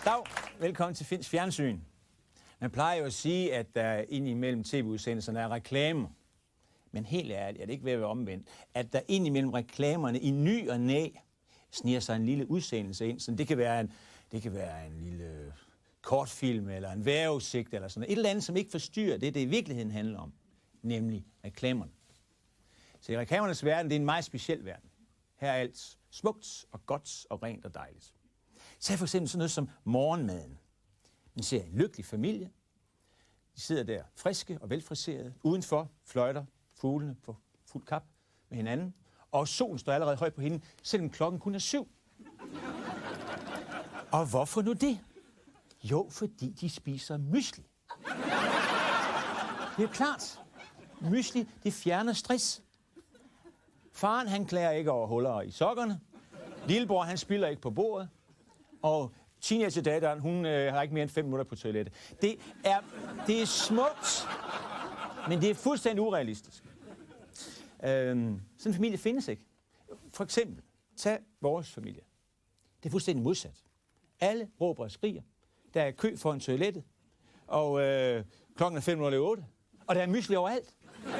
Dag, velkommen til Finsk Fjernsyn. Man plejer jo at sige, at der indimellem tv-udsendelserne er reklamer. Men helt ærligt er det ikke ved at være omvendt, at der indimellem reklamerne i ny og næ sniger sig en lille udsendelse ind. Så det kan være en lille kortfilm eller en vejrudsigt eller sådan noget. Et eller andet, som ikke forstyrrer det i virkeligheden handler om, nemlig reklamerne. Så i reklamernes verden, det er en meget speciel verden. Her er alt smukt og godt og rent og dejligt. Tag for eksempel sådan noget som morgenmaden. Man ser en lykkelig familie. De sidder der friske og velfriserede. Udenfor fløjter fuglene på fuld kap med hinanden. Og solen står allerede højt på hende, selvom klokken kun er 7. Og hvorfor nu det? Jo, fordi de spiser mysli. Det er klart. Mysli, det fjerner stress. Faren, han klager ikke over huller i sokkerne. Lillebror, han spiller ikke på bordet. Og teenagedatteren, hun har ikke mere end 5 minutter på toilettet. Det er smukt, men det er fuldstændig urealistisk. Sådan en familie findes ikke. For eksempel, tag vores familie. Det er fuldstændig modsat. Alle råber og skriger. Der er kø foran toilettet, og klokken er 5:08, og der er mysli overalt.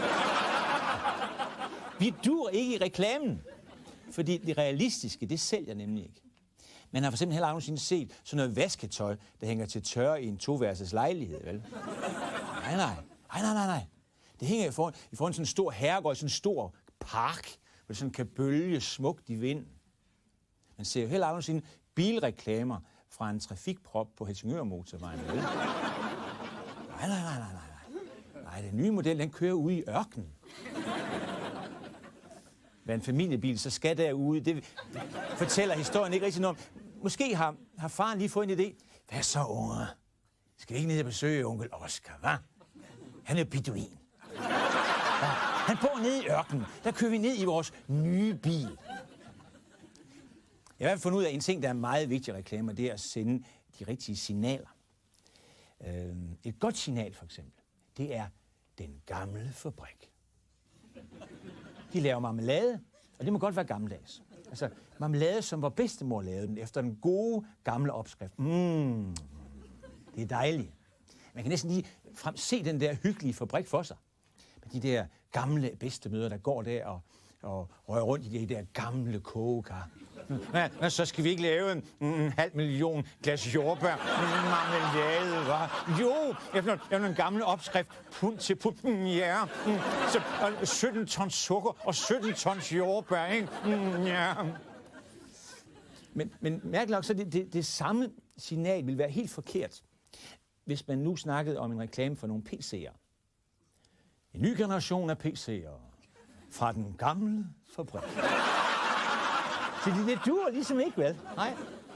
Vi dur ikke i reklamen, fordi det realistiske, det sælger nemlig ikke. Man har for eksempel heller aldrig nogensinde set sådan noget vasketøj, der hænger til tørre i en 2-værelses lejlighed, vel? Nej. Det hænger i foran sådan en stor herregård, sådan en stor park, hvor det sådan kan bølge smukt i vinden. Man ser jo heller aldrig nogensinde bilreklamer fra en trafikprop på Helsingør-motorvejen, vel? Nej, den nye model, den kører ude i ørkenen. Hvad en familiebil så skal derude, det fortæller historien ikke rigtig noget om. Måske har faren lige fået en idé. Hvad så, unger? Skal vi ikke ned og besøge onkel Oscar, hva'? Han er beduin. Ja, han bor nede i ørkenen. Der kører vi ned i vores nye bil. Jeg har fundet ud af en ting, der er meget vigtig i reklamer, det er at sende de rigtige signaler. Et godt signal, for eksempel, det er den gamle fabrik. De laver marmelade, og det må godt være gammeldags. Altså, marmelade, som vor bedstemor lavede den, efter den gode, gamle opskrift. Det er dejligt. Man kan næsten lige se den der hyggelige fabrik for sig. Med de der gamle bedstemødre, der går der og rører rundt i de der gamle kogekar. Så skal vi ikke lave en 500.000 glas jordbær marmelade, hva'? Jo, efter en gammel opskrift, pund til pund, ja. Så 17 tons sukker og 17 tons jordbær, ikke? Ja. Men mærkeligt nok, så det samme signal vil være helt forkert, hvis man nu snakkede om en reklame for nogle PC'er. En ny generation af PC'er. Fra den gamle fabrik. Så det duer ligesom ikke, vel? Nej.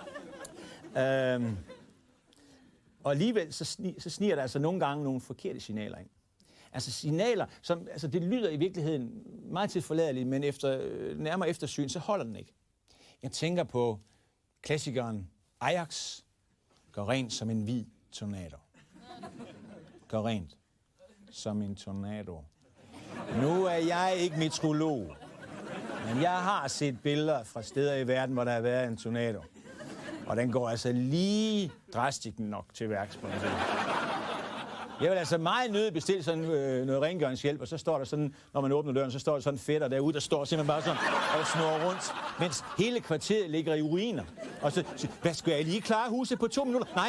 Og alligevel så sniger der altså nogle gange nogle forkerte signaler ind. Altså signaler, som det lyder i virkeligheden meget tilforladeligt, men nærmere eftersyn, så holder den ikke. Jeg tænker på klassikeren Ajax går rent som en hvid tornado. Går rent som en tornado. Nu er jeg ikke meteorolog, men jeg har set billeder fra steder i verden, hvor der har været en tornado. Og den går altså lige drastisk nok til værks på den. Jeg vil altså meget nødt bestille sådan noget rengøringshjælp, og så står der sådan, når man åbner døren, så står der sådan fætter derude, der står simpelthen bare sådan og snurrer rundt, mens hele kvarteret ligger i ruiner. Og så, hvad skal jeg lige klare huset på 2 minutter? Nej.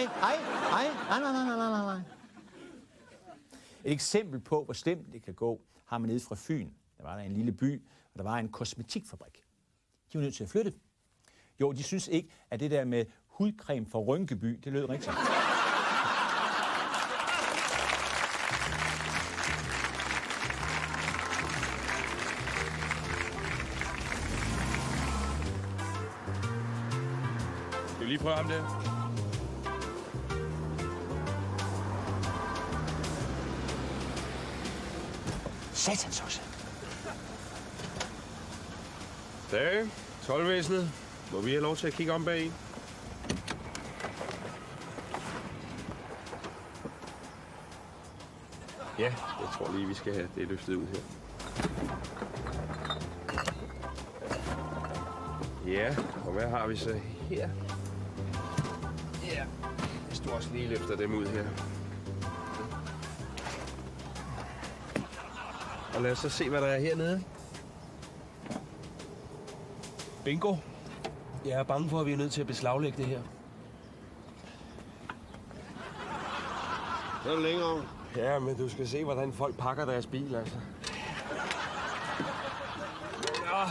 Et eksempel på, hvor slemt det kan gå, har man nede fra Fyn. Der var der en lille by, og der var en kosmetikfabrik. De var nødt til at flytte. Jo, de synes ikke, at det der med hudcreme fra Rynkeby, det lød rigtigt. Skal vi lige prøve ham der? Satans også. Dag, toldvæsenet. Må vi have lov til at kigge om bag en? Ja, jeg tror lige, vi skal have det løftet ud her. Ja, og hvad har vi så her? Ja. Du også lige løfter dem ud her. Og lad os så se, hvad der er hernede. Bingo. Jeg er bange for, at vi er nødt til at beslaglægge det her. Så er det længere. Ja, men du skal se, hvordan folk pakker deres bil, altså. Ja.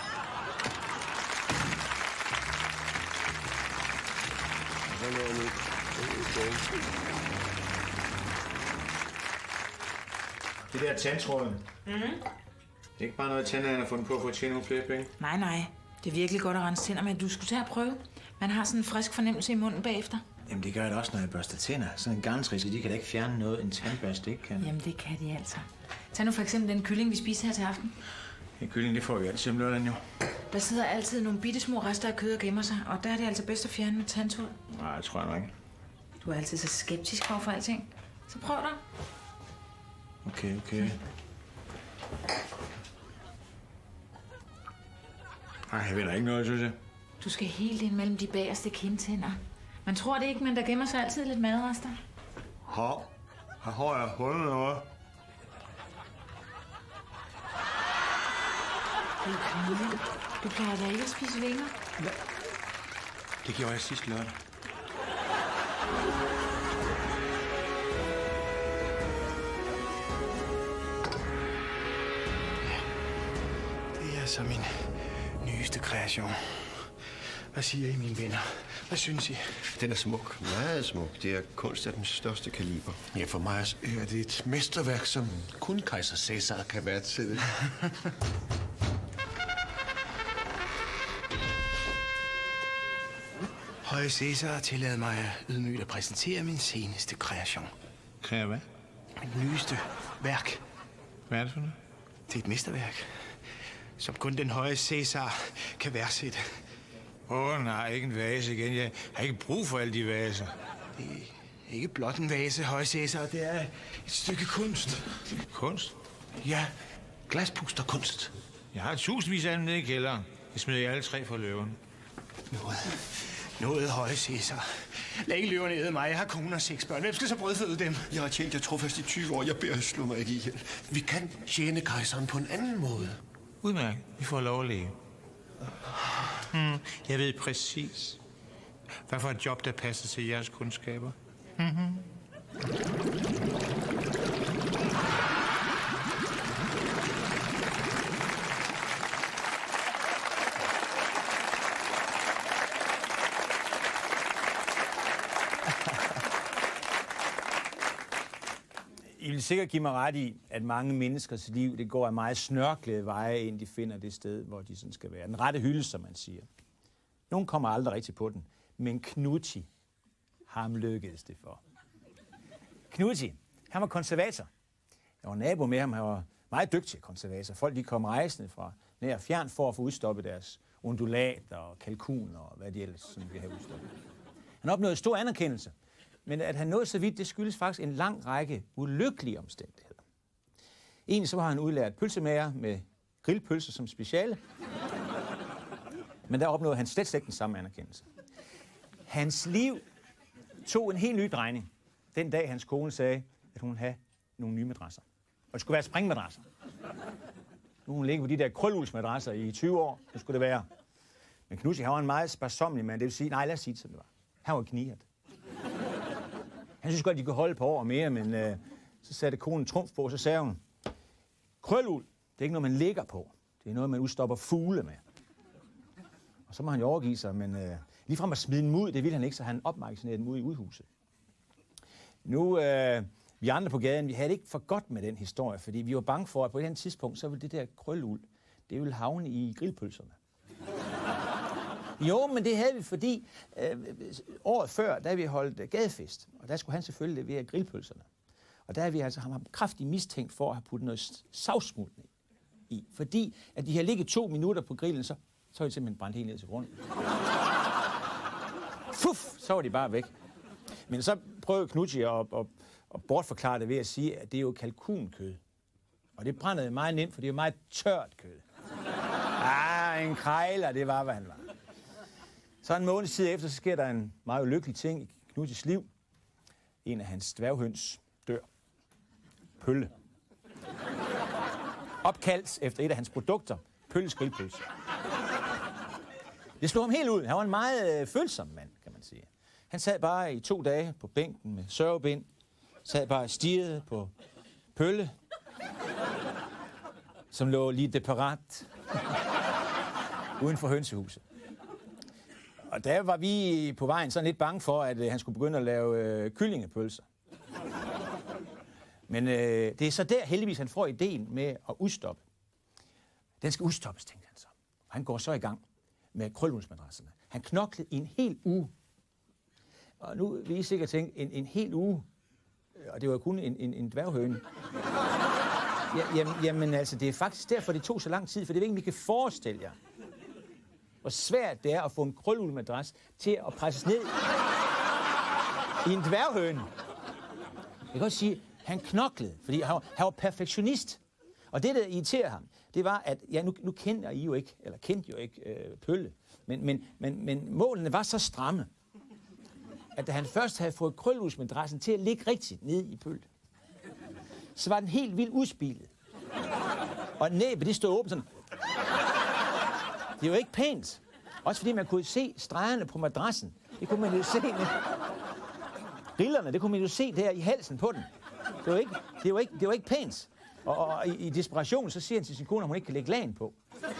Det der tandtråden. Det er ikke bare noget, tandlægerne har fundet på for at tjene nogle flere penge. Nej. Det er virkelig godt at rense tænder, men du skulle tage at prøve. Man har sådan en frisk fornemmelse i munden bagefter. Jamen, det gør jeg da også, når jeg børster tænder. Sådan en garntrisse, de kan da ikke fjerne noget, en tandbørste ikke kan. Jamen, det kan de altså. Tag nu for eksempel den kylling, vi spiser her til aften. Ja, kylling, det får vi altid om lørdagen jo. Der sidder altid nogle bittesmå rester af kød og gemmer sig, og der er det altså bedst at fjerne med tandtråd. Nej, jeg tror jeg nok ikke. Du er altid så skeptisk over for alting. Så prøv dig. Okay. Nej, jeg ved ikke noget, synes jeg. Du skal helt ind mellem de bagerste kindtænder. Man tror det ikke, men der gemmer sig altid lidt madrester. Har jeg fundet noget? Det er knæ. Du plejer da ikke at spise vinger. Det gjorde jeg sidste lørdag. Det er altså min nyeste kreation. Hvad siger I, mine venner? Hvad synes I? Den er smuk. Meget smuk. Det er kunst af den største kaliber. Ja, for mig er det et mesterværk, som kun kejser Cæsar kan værdsætte. Høje Cæsar tillader mig at ydmygt at præsentere min seneste kreation. Kan jeg hvad? Mit nyeste værk. Hvad er det for noget? Det er et mesterværk, som kun den høje Cæsar kan værdsætte. Nej, ikke en vase igen. Jeg har ikke brug for alle de vaser. Det er ikke blot en vase, høje Cæsar. Det er et stykke kunst. Kunst? Ja, glaspusterkunst. Jeg har tusindvis af dem nede i kælderen. Jeg smider jer alle 3 for løven. Noget, høje Cæsar. Lad ikke løverne æde mig. Jeg har kone og 6 børn. Hvem skal så brødføde dem? Jeg har tjent jer trofast i 20 år. Jeg beder at slå mig ikke ihjel. Vi kan tjene kejseren på en anden måde. Udmærket. Vi får lov at leve. Jeg ved præcis, hvad for et job, der passer til jeres kundskaber. I vil sikkert give mig ret i, at mange menneskers liv, det går af meget snørklede veje, ind de finder det sted, hvor de sådan skal være. Den rette hylde, som man siger. Nogen kommer aldrig rigtig på den, men Knutti, ham lykkedes det for. Knutti, han var konservator. Jeg var nabo med ham, han var meget dygtig konservator. Folk, de kom rejsende fra nær og fjern for at få udstoppet deres undulater og kalkuner og hvad de ellers sådan ville have udstoppet. Han opnåede stor anerkendelse. Men at han nåede så vidt, det skyldes faktisk en lang række ulykkelige omstændigheder. Egentlig så var han udlært pølsemager med grillpølser som speciale. Men der opnåede han slet ikke den samme anerkendelse. Hans liv tog en helt ny drejning. Den dag hans kone sagde, at hun ville have nogle nye madrasser. Og det skulle være springmadrasser. Nu hun ligger på de der krølulsmadrasser i 20 år. Det skulle det være. Men Knutti, han var en meget sparsommelig mand. Det vil sige, nej, lad os sige det, som det var. Han var knirret. Han synes godt, de kunne holde på år mere, men så satte konen trumf på, og så sagde hun, krølul, det er ikke noget, man ligger på. Det er noget, man udstopper fugle med. Og så må han jo overgive sig, men ligefrem at smide dem ud, det ville han ikke, så han opmagasinerede dem ud i udhuset. Nu, vi andre på gaden, vi havde det ikke for godt med den historie, fordi vi var bange for, at på et eller andet tidspunkt, så ville det der krølul, det ville havne i grillpølserne. Jo, men det havde vi, fordi året før, da vi holdt gadefest, og der skulle han selvfølgelig levere grillpølserne. Og der havde vi altså ham kraftigt mistænkt for at have puttet noget savsmuld i. Fordi at de havde ligget 2 minutter på grillen, så var de simpelthen brændt helt ned til grunden. Fuff, så var de bare væk. Men så prøvede Knutti at bortforklare det ved at sige, at det er jo kalkunkød. Og det brændede meget nemt, for det er jo meget tørt kød. En krejler, det var, hvad han var. Så en måneds tid efter, så sker der en meget ulykkelig ting i Knuttis liv. en af hans dværghøns dør. Pølle. Opkaldt efter et af hans produkter, Pølles grillpølse. Det slog ham helt ud. Han var en meget følsom mand, kan man sige. Han sad bare i 2 dage på bænken med sørgebind, sad bare og stirrede på Pølle, som lå lige deparat uden for hønsehuset. Og der var vi på vejen sådan lidt bange for, at han skulle begynde at lave kyllingepølser. Men det er så der heldigvis, han får ideen med at udstoppe. Den skal udstoppes, tænkte han så. Han går så i gang med krølhulsmadrasserne. Han knoklede i en hel uge. Og nu vil I sikkert tænke, en hel uge, og det var kun en dværghøne. Jamen altså, det er faktisk derfor, det tog så lang tid, for det er ikke, vi kan forestille jer, hvor svært det er at få en krølhulsmadras til at presses ned i en dværghøne. Jeg kan også sige, han knoklede, fordi han var perfektionist. Og det, der irriterede ham, det var, at ja, nu kendte I jo ikke, eller kendte jo ikke Pølle, men målene var så stramme, at da han først havde fået krølhusmadrassen til at ligge rigtigt nede i Pølle, så var den helt vildt udspilet. Og næbet, det stod åbent sådan. Det er jo ikke pænt. Også fordi man kunne se stregerne på madrassen. Det kunne man jo se. Rillerne, det kunne man jo se der i halsen på den. Det var ikke pænt. Og i desperation, så siger han til sin kone, at hun ikke kan lægge lagen på.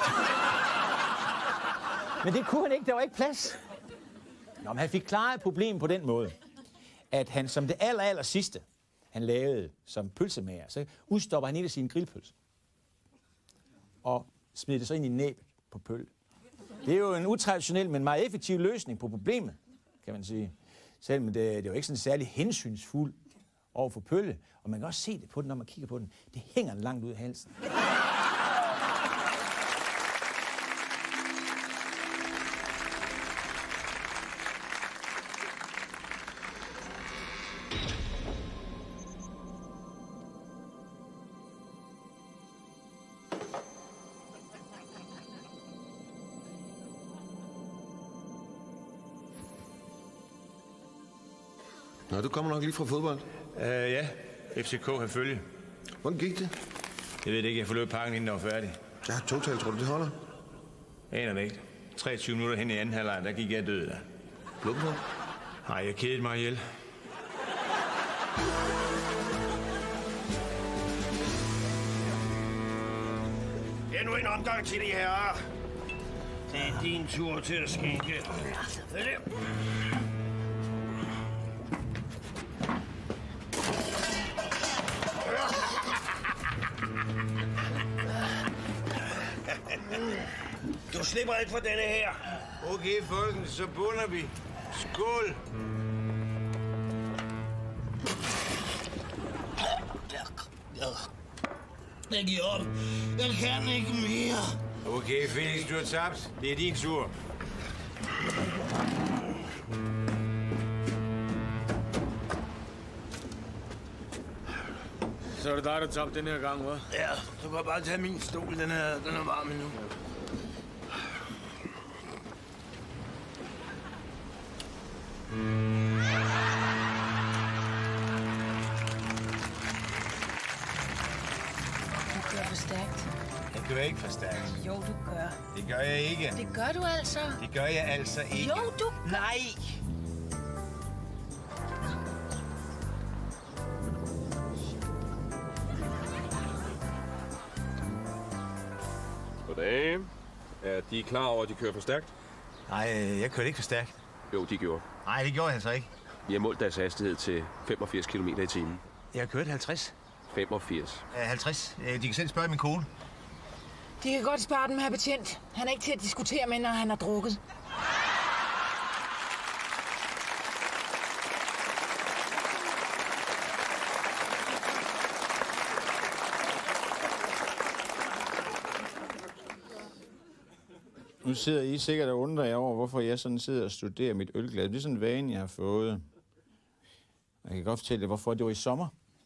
Men det kunne han ikke, der var ikke plads. Nå, men han fik klaret problemet på den måde, at han som det aller sidste, han lavede som pølsemager, så udstopper han et af sine grillpølser. Og smider det så ind i næbet på Pølle. Det er jo en utraditionel, men meget effektiv løsning på problemet, kan man sige. Selvom det er jo ikke sådan særlig hensynsfuld over for Pølle. Og man kan også se det på den, når man kigger på den. Det hænger langt ud af halsen. Nå, du kommer nok lige fra fodbold. Ja, FCK har følge. Hvordan gik det? Jeg ved det ikke, jeg forlod pakken, inden der var færdig. Jeg har totalt, tror du, det holder? Aner det ikke. 23 minutter hen i anden halvleg, der gik jeg død der. Blå på? Nej, jeg kedede mig ihjel. Endnu en omgang til de herrer. Det er din tur til at skænke. Du slipper ikke for denne her. Okay, folkens, så bunder vi. Skål! Jeg giver op. Jeg kan ikke mere. Okay, Felix, du har tabt. Det er din tur. Så er det dig, der tabte den her gang, hva'? Ja, du kan bare tage min stol. Den er varm nu. Du kører for stærkt. Jeg kører ikke for stærkt. Jo, du gør. Det gør jeg ikke. Det gør du altså. Det gør jeg altså ikke. Jo, du gør. Nej! Goddag. Er de klar over, at de kører for stærkt? Nej, jeg kørte ikke for stærkt. Jo, de gjorde. Nej, det gjorde jeg så ikke. De har målt deres hastighed til 85 km i timen. Jeg kørte 50. 85. 50. De kan selv spørge min kone. De kan godt spare dem, herr betjent. Han er ikke til at diskutere med, når han har drukket. Nu sidder I sikkert og undrer jer over, hvorfor jeg sådan sidder og studerer mit ølglas. Det er sådan en vane, jeg har fået. Jeg kan godt fortælle jer, hvorfor. Det var i sommer.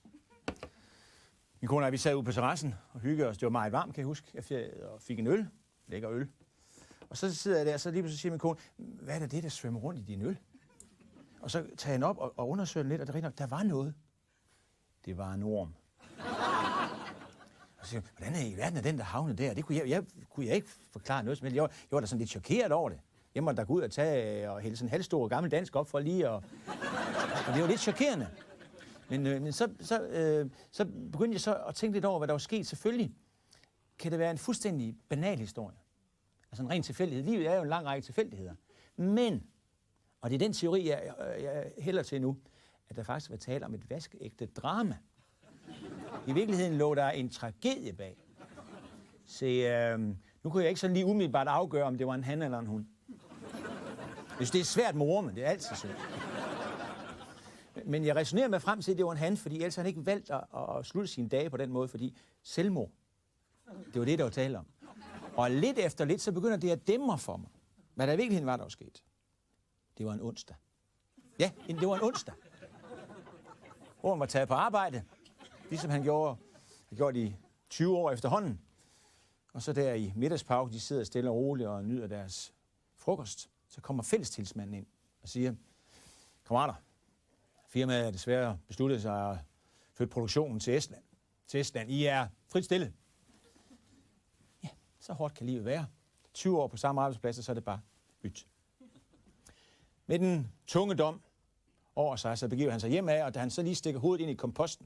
Min kone og vi sad ude på terrassen og hyggede os. Det var meget varmt, kan jeg huske. Jeg fik en øl. Lækker øl. Og så sidder jeg der, og så lige pludselig siger min kone, hvad er det, der svømmer rundt i din øl? Og så tager han op og undersøger den lidt, og det er der var noget. Det var en orm. Og så siger jeg, hvordan i verden er den, der havnede der? Det kunne jeg ikke forklare noget som helst. Jeg var da sådan lidt chokeret over det. Jeg måtte da gå ud og tage og hælde sådan en halvstor gammel dansk op for lige og det var lidt chokerende. Men så begyndte jeg så at tænke lidt over, hvad der var sket. Selvfølgelig kan det være en fuldstændig banal historie. Altså en ren tilfældighed. Livet er jo en lang række tilfældigheder. Men, og det er den teori, jeg hælder til nu, at der faktisk var tale om et vaskeægte drama. I virkeligheden lå der en tragedie bag. Se, nu kunne jeg ikke sådan lige umiddelbart afgøre, om det var en han eller en hun. Hvis det er svært med orme, det er altid svært. Men jeg resonerer med frem til, at det var en han, fordi ellers han ikke valgt at slutte sine dage på den måde, fordi selvmord, det var det, der var tale om. Og lidt efter lidt, så begynder det at dæmre for mig, hvad der i virkeligheden var, der var sket. Det var en onsdag. Ja, det var en onsdag. Ormen var taget på arbejde, ligesom han gjorde i 20 år efterhånden. Og så der i middagspausen, de sidder stille og roligt og nyder deres frokost, så kommer fællestilsmanden ind og siger, kammerater, firmaet er desværre besluttet sig at flytte produktionen til Estland. I er frit stille. Ja, så hårdt kan livet være. 20 år på samme arbejdsplads, og så er det bare byt. Med den tunge dom over sig, så begiver han sig hjem af, og da han så lige stikker hovedet ind i komposten,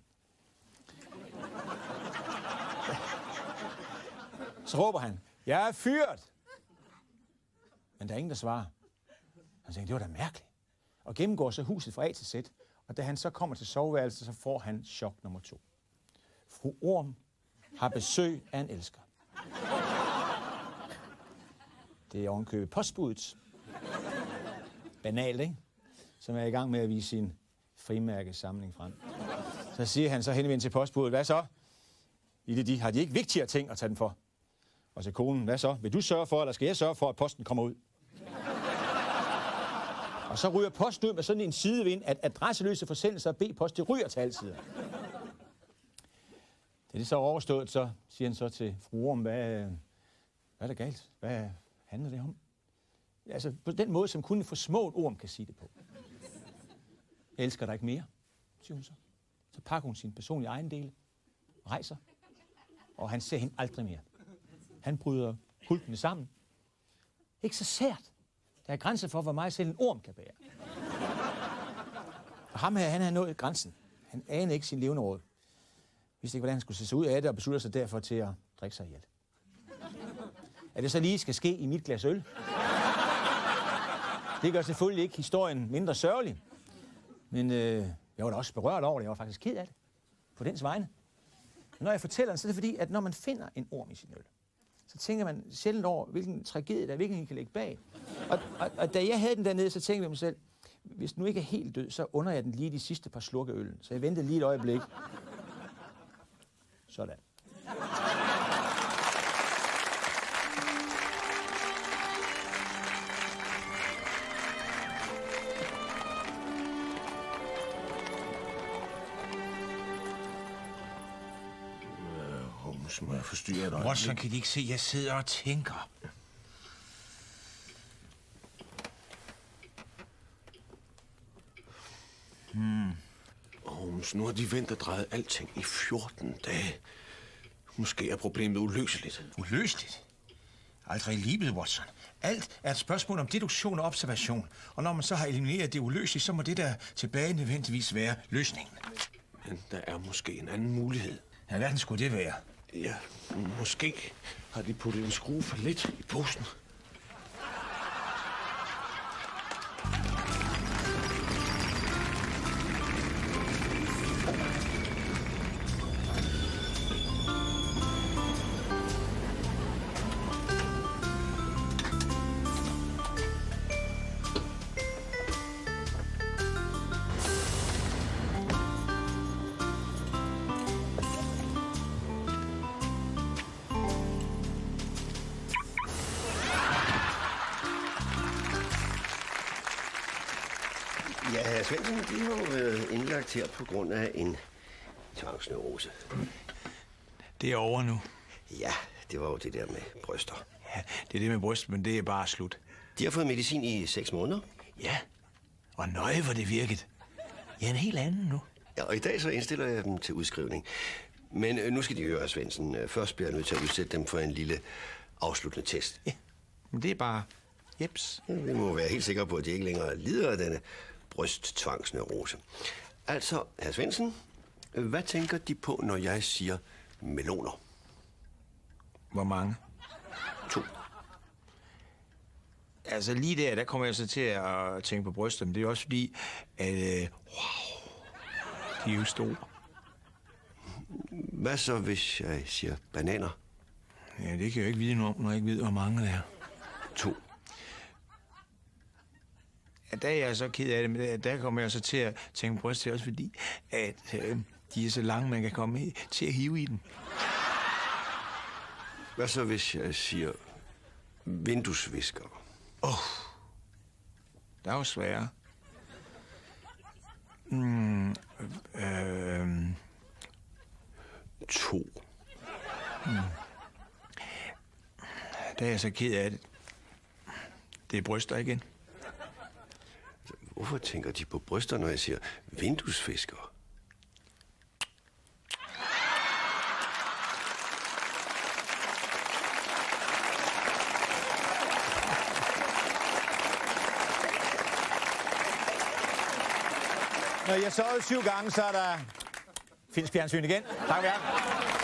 så råber han, jeg er fyret! Men der er ingen, der svarer. Han tænker, det var da mærkeligt. Og gennemgår så huset fra A til Z, og da han så kommer til soveværelset, så får han chok nummer 2. Fru Orm har besøg af en elsker. Det er ovenkøbet postbudet. Banalt, ikke? Som er i gang med at vise sin frimærkesamling frem. Så siger han så henvendt til postbudet, hvad så? Har de ikke vigtigere ting at tage den for? Og så konen, hvad så? Vil du sørge for, eller skal jeg sørge for, at posten kommer ud? Og så ryger posten ud med sådan en sidevind, at adresseløse forsendelser af B-post, det ryger til alle sider. Det er så overstået, så siger han så til fru Orm, hvad er der galt? Hvad handler det om? Altså på den måde, som kun en forsmået orm kan sige det på. Jeg elsker dig ikke mere, siger hun så. Så pakker hun sin personlige ejendele, rejser, og han ser hende aldrig mere. Han bryder hulkende sammen. Ikke så sært. Der er grænser for, hvor meget selv en orm kan bære. Og ham her, han havde nået grænsen. Han anede ikke sin levende råd. Vidste ikke, hvordan han skulle se sig ud af det, og beslutter sig derfor til at drikke sig ihjel. At det så lige skal ske i mit glas øl. Det gør selvfølgelig ikke historien mindre sørgelig. Men jeg var da også berørt over det. Jeg var faktisk ked af det. På dens vegne. Men når jeg fortæller den, så er det fordi, at når man finder en orm i sin øl, så tænker man sjældent over, hvilken tragedie der virkelig kan ligge bag. Og da jeg havde den dernede, så tænkte jeg mig selv, hvis den nu ikke er helt død, så under jeg den lige de sidste par slurke øllen. Så jeg ventede lige et øjeblik. Sådan. Må jeg forstyrre dig? Watson, kan de ikke se, jeg sidder og tænker. Holmes, nu har de vendt og drejet alting i 14 dage. Måske er problemet uløseligt. Uløseligt? Aldrig i livet, Watson. Alt er et spørgsmål om deduktion og observation. Og når man så har elimineret det uløselige, så må det der tilbage nødvendigvis være løsningen. Men der er måske en anden mulighed. Ja, hvad skulle det være? Ja, måske har de puttet en skrue for lidt i posen. Ja, Svendsen, de har jo været indlagt her på grund af en tvangsneurose. Det er over nu. Ja, det var jo det der med bryster. Ja, det er det med bryst, men det er bare slut. De har fået medicin i 6 måneder. Ja, Hvor nøje hvor det virket. Jeg er en helt anden nu. Ja, og i dag så indstiller jeg dem til udskrivning. Men nu skal de høre, Svendsen. Først bliver jeg nødt til at udsætte dem for en lille afsluttende test. Ja, men det er bare jeps. Ja, vi må være helt sikre på, at de ikke længere lider af denne brysttvangsneurose. Altså, hr. Svendsen, hvad tænker de på, når jeg siger meloner? Hvor mange? 2. Altså lige der kommer jeg så til at tænke på bryster, men det er også fordi, at wow, de er jo store. Hvad så, hvis jeg siger bananer? Ja, det kan jeg jo ikke vide noget om, når jeg ikke ved, hvor mange der er. 2. Ja, der er jeg så ked af det, men der kommer jeg så til at tænke på bryster, også fordi, at de er så lange, man kan komme til at hive i dem. Hvad så, hvis jeg siger vinduesvisker? Der er jo svære. 2. Der er jeg så ked af det. Det er bryster igen. Hvorfor tænker de på bryster, når jeg siger vinduesfisker? Når jeg så 7 gange, så er der finsk fjernsyn igen. Tak for jer.